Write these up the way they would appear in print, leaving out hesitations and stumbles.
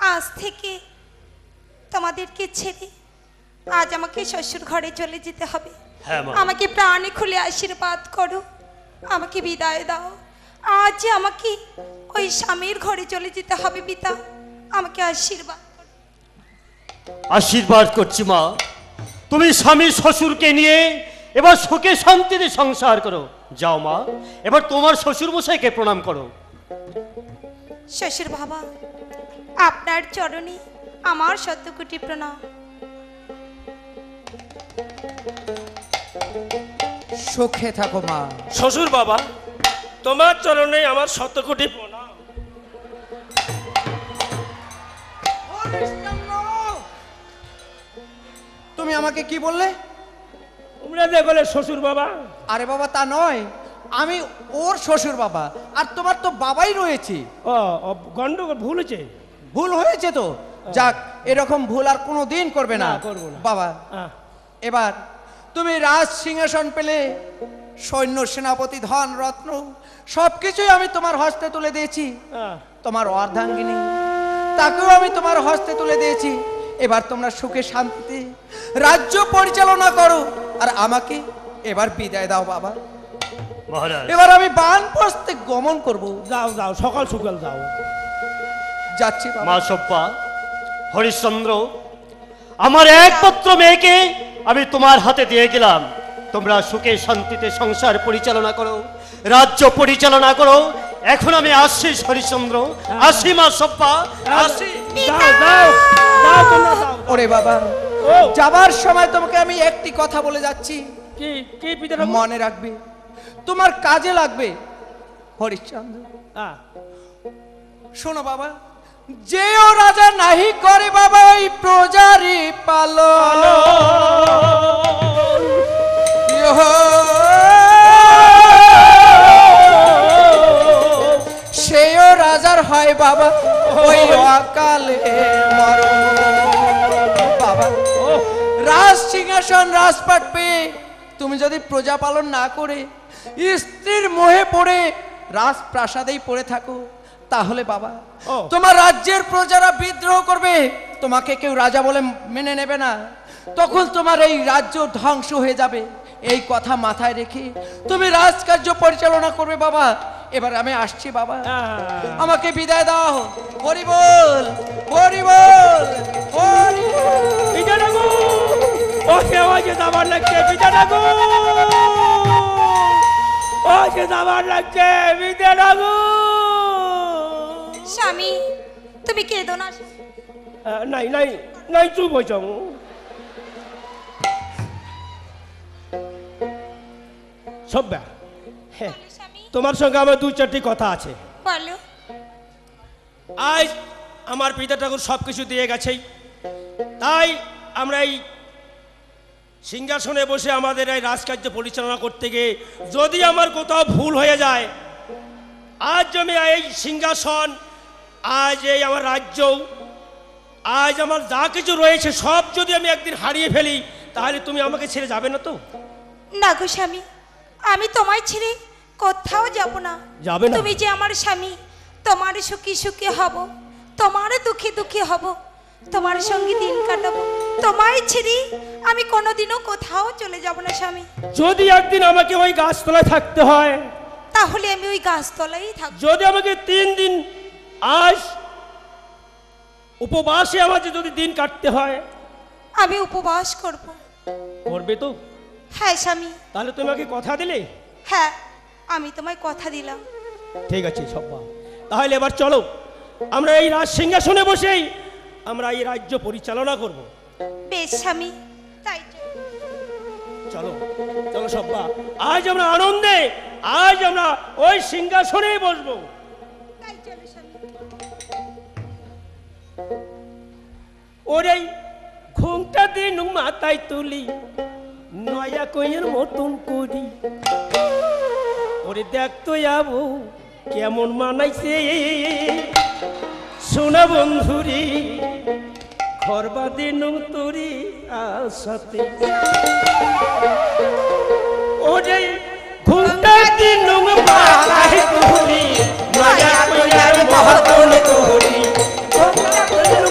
আজ থেকে তোমাদেরকে ছেড়ে আজ আমাকে শ্বশুর ঘরে চলে যেতে হবে। আমাকে প্রাণে খুলে আশীর্বাদ করো, আমাকে বিদায় দাও। আজ আমাকে ওই স্বামীর ঘরে চলে যেতে হবে পিতা, আমাকে আশীর্বাদ করো। আশীর্বাদ করছি মা, তুমি স্বামী শ্বশুরকে নিয়ে এবার সুখে শান্তিতে সংসার করো। যাও মা, এবার তোমার শ্বশুর মশাইকে প্রণাম করো। শ্বশুর বাবা, আপনার চরণে আমার শতকোটি প্রণাম। সুখে থাকো মা। শ্বশুর বাবা, তোমার চরণে আমার শতকোটি প্রণাম। তুমি আমাকে কি বললে? তোমরা দেখলে শ্বশুর বাবা? আরে বাবা, তা নয়, আমি ওর শ্বশুর বাবা, আর তোমার তো বাবাই রয়েছে। ও গন্ডগোল ভুল হয়েছে। ভুল হয়েছে তো যাক, এরকম ভুল আর কোনো দিন করবে না। বাবা, এবার তুমি রাজ সিংহাসন পেলে, সৈন্য সেনাপতি ধন রত্ন সবকিছুই আমি তোমার হস্তে তুলে দিয়েছি। তোমার অর্ধাঙ্গিনী তাকেও আমি তোমার হস্তে তুলে দিয়েছি। এবার তোমরা সুখে শান্তিতে রাজ্য পরিচালনা করো, আর আমাকে এবার বিদায় দাও বাবা। এবার আমি বানপ্রস্থে গমন করব। যাও যাও, সকাল সকাল যাও। যাচ্ছি মা সব্বা, হরিশ্চন্দ্র, আমার একমাত্র মেয়েকে আমি তোমার হাতে দিয়ে গেলাম। তোমরা সুখে শান্তিতে সংসার পরিচালনা করো, রাজ্য পরিচালনা করো। এখন আমি আসছি হরিশ্চন্দ্র, আসি মা সব্বা, আসি। যাও যাও যাও, তোমরা যাও। ওরে বাবা, যাবার সময় তোমাকে আমি একটি কথা বলে যাচ্ছি, কি কি পিতা? মনে রাখবে, তোমার কাজে লাগবে। হরিশ্চন্দ্র, শোনো বাবা, যেও রাজা নাহি করে বাবা ওই প্রজারি পালন, সেও রাজার হয় বাবা ওই অকালে মরণ। বাবা, রাজ সিংহাসন রাজপাট পেয়ে তুমি যদি প্রজা পালন না করে স্ত্রীর মোহে পড়ে রাজপ্রাসাদেই পড়ে থাকো, তাহলে বাবা তোমার রাজ্যের প্রজারা বিদ্রোহ করবে, তোমাকে কেউ রাজা বলে মেনে নেবে না, তখন তোমার এই রাজ্য ধ্বংস হয়ে যাবে। এই কথা মাথায় রেখে তুমি রাজকার্য পরিচালনা করবে বাবা। এবার আমি আসছি বাবা, আমাকে বিদায় দাও। হরি বল, হরি বল, হরি বল। বিদায় ডাকো, ওকে ওকে যাবার লাগছে। বিদায় ডাকো, ওকে যাবার লাগছে। বিদায় ডাকো। স্বামী, তুমি কেঁদো না। নাই নাই নাই, চুপ হয়ে যাও। সব্যা, হ্যাঁ, তোমার সঙ্গে আমার দু চারটি কথা আছে। বলো। আজ আমার পিতা ঠাকুর সবকিছু দিয়ে গেছেই, তাই আমরা এই সিংহাসনে বসে আমাদের এই রাজকার্য পরিচালনা করতে গিয়ে যদি আমার কোথাও ভুল হয়ে যায়, আজ আমি এই সিংহাসন, আজ এই আমার রাজ্য, আজ আমার যা কিছু রয়েছে সব যদি আমি একদিন হারিয়ে ফেলি, তাহলে তুমি আমাকে ছেড়ে যাবে না তো? না গো স্বামী, আমি তোমায় ছেড়ে কোথাও যাব না। যাবে না? তুমি যে আমার স্বামী, তোমার সুখী সুখী হব, তোমার দুঃখে দুঃখে হব, তোমার সঙ্গে দিন কাটাবো। তোমায় ছেড়ে আমি কোনোদিনও কোথাও চলে যাব না স্বামী। যদি একদিন আমাকে ওই গাছতলায় থাকতে হয়, তাহলে আমি ওই গাছতলাই থাকবো। যদি আমাকে 3 দিন আজ উপবাসে আমাকে যদি দিন কাটতে হয়, আমি উপবাস করব। করবে তো? হ্যাঁ স্বামী। তাহলে তুমি আমাকে কথা দিলে? হ্যাঁ, আমি তোমায় কথা দিলাম। ঠিক আছে সব্বা, তাহলে এবার চলো আমরা এই রাজ সিংহাসনে বসেই আমরা এই রাজ্য পরিচালনা করব। বেশ স্বামী, তাই চলো চলো সব্বা, আজ আমরা আনন্দে আজ আমরা ওই সিংহাসনেই বসবো। তাই চলো স্বামী। ওরে ঘুমটা দিন মাথায় তুলি, নয়া কইয়ের মতন করি, ওরে দেখতো যাবো কেমন মানাইছে সোনা বন্ধুরি, ঘরবা দিন তোরি আসাতে। ওরে ঘুমটা দিন মাথায় তুলি, নয়া কইয়ের মতন করি,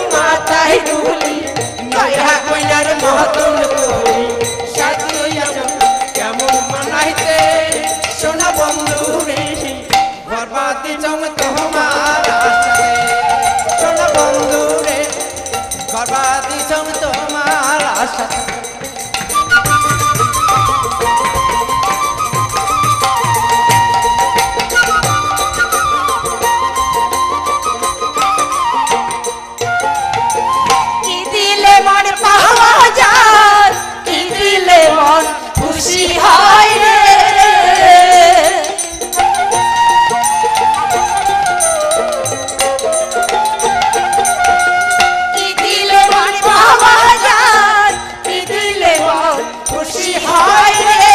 সাথে কি দিলে মন পাওয়া যায়, কি দিলে মন খুশি হয় রে। কি দিলে মন পাওয়া যায়, কি দিলে মন খুশি হয় রে।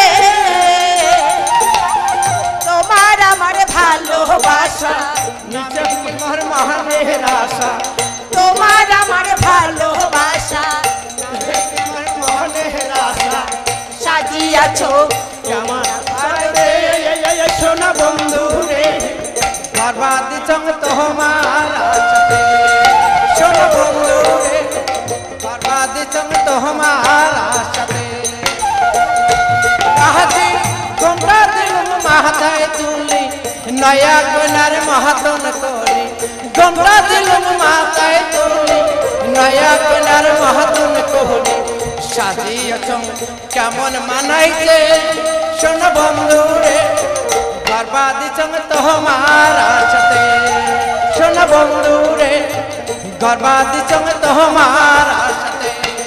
তোমার আমার ভালোবাসা, নিচে তোমার মহানের আশা, তোমার আমার ভালোবাসা তোমার মহানের আশা সাজিয়াছো আমার রে সোনা বন্ধু রে বরবাদ চং তোমার আশাতে সোনা বন্ধু রে বরবাদ চং তোমার আশাতে কাহাতি ঘন্টা দিল মাথায় তুলি নয়া কনার মাহাতন করি ঘন্টা দিল মাথায় তুলি নয়া কনার মাহাতন করি সাজিয়েছ কেমন মানাইছে শোন বন্ধু রে বরবাদ চং তোমার আশাতে শোন বন্ধু রে বরবাদ চং তোমার আশাতে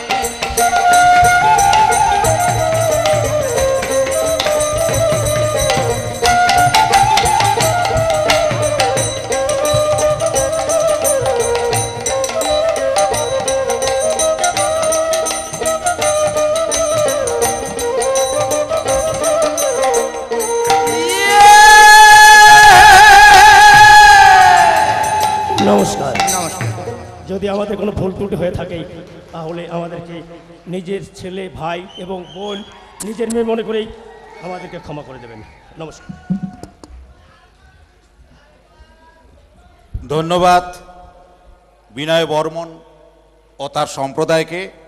নমস্কার। যদি আমাদের কোনো ভুল ত্রুটি হয়ে থাকে তাহলে আমাদেরকে নিজের ছেলে ভাই এবং বোন নিজের মেয়ে মনে করেই আমাদেরকে ক্ষমা করে দেবেন। নমস্কার। ধন্যবাদ বিনয় বর্মন ও তার সম্প্রদায়কে।